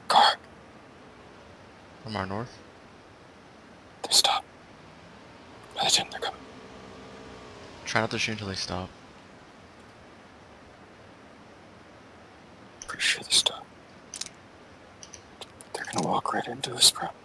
Car. From our north. They stopped. By the gym, they're coming. Try not to shoot until they stop. Pretty sure they stopped. They're gonna walk right into us, bro.